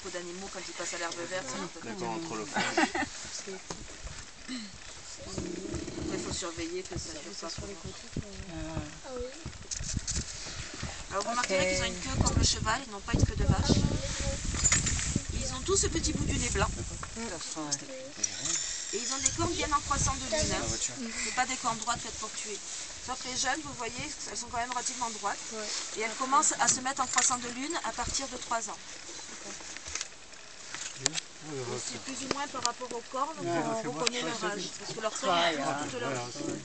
troupeaux d'animaux quand ils passent à l'herbe verte. D'accord, entre le fond. Il faut surveiller que ça ne pas sur les côtés. Alors vous remarquerez qu'ils ont une queue comme le cheval, ils n'ont pas une queue de vache. Ils ont tous ce petit bout du nez blanc. Et ils ont des cornes bien en croissant de lune. C'est pas des cornes droites faites pour tuer. Sauf que les jeunes, vous voyez, elles sont quand même relativement droites. Et elles commencent à se mettre en croissant de lune à partir de 3 ans. C'est plus ou moins par rapport aux cornes qu'on reconnaît leur âge. Parce que leur cornes est toute leur vie.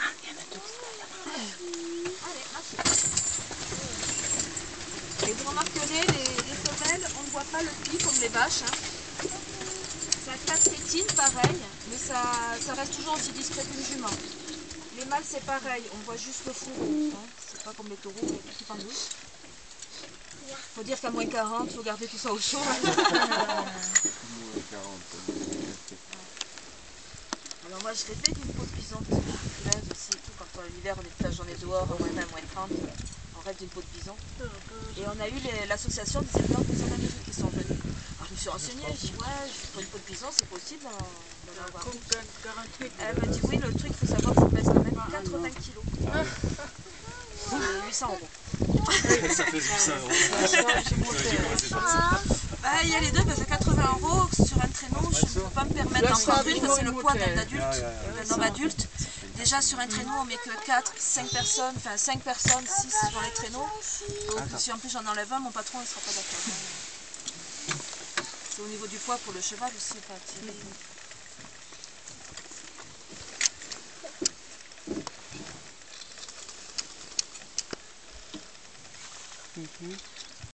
Et vous remarquerez, les femelles, on ne voit pas le pied comme les vaches. Ça a 4 tétines, pareil, mais ça reste toujours aussi discret qu'une jument. Les mâles, c'est pareil, on voit juste le fourreau. C'est pas comme les taureaux, il y a tout qui pendouche. Faut dire qu'à moins 40, il faut garder tout ça au chaud. Alors moi, je l'ai fait d'une peau de bison, parce que je suis frileuse aussi et tout. Quand l'hiver, on est toute la journée dehors, à moins 20, moins 30, on rêve d'une peau de bison. Et on a eu l'association des éleveurs de bison d'Amérique qui sont venus. Alors je me suis renseignée, je dis ouais, pour une peau de bison, c'est possible d'en avoir. Elle m'a dit oui, le truc, il faut savoir que ça pèse quand même 80 kilos. C'est 800 €. Ça fait 800 €. Il y a les deux, parce que 80 € sur un traîneau, je ne peux pas me permettre d'en prendre une, parce que c'est le poids d'un adulte, d'un homme adulte. Déjà sur un traîneau, on met que 4, 5 personnes, enfin 5 personnes, 6 sur les traîneaux. Donc si en plus j'en enlève un, mon patron il sera pas d'accord. C'est au niveau du poids pour le cheval aussi, pas tirer.